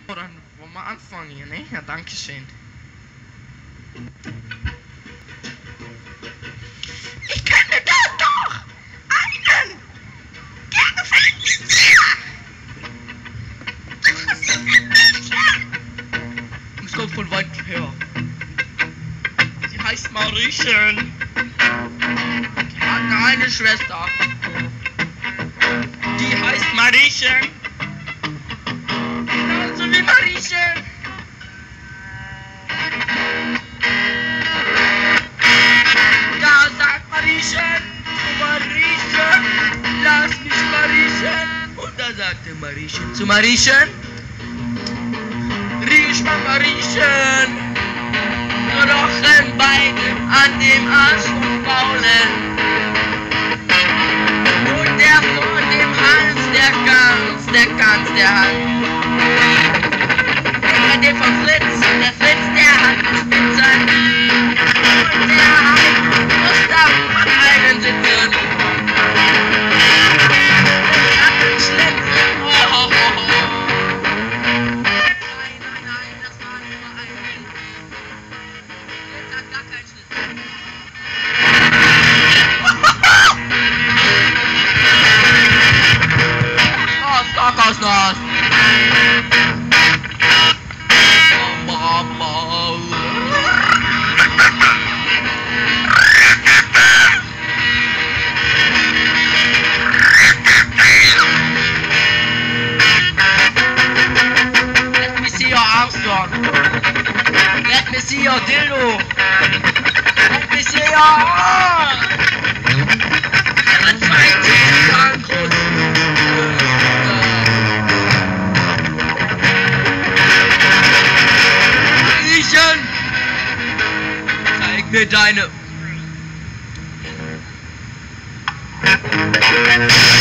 Oh, dann wollen wir anfangen hier, ne? Ja, danke schön. Ich könnte da doch einen gefällt sehr. Das ist ein Mädchen. Es kommt von weit her. Sie heißt Mariechen. Die hat eine Schwester. Die heißt Mariechen. Genauso wie Mariechen. Ja, sagt Mariechen. Zu Mariechen. Lass mich Mariechen. Und da sagte Mariechen zu Mariechen. Riech mal Mariechen. Rochen beide an dem Arsch vom Faulen. Und der vor dem Hals, der Hand. Der kennt den von Fritz, der Fritz, der hat die Spitze. Und der Halt muss da an einen sitzen. Der hat einen Schlitz. Oh. Nein, das war nur ein Witz. Fritz hat gar keinen Schlitz. Stockhausnuss. Let me see your Armstrong. Let me see your dildo. Let me see your arm. Zeig mir deine.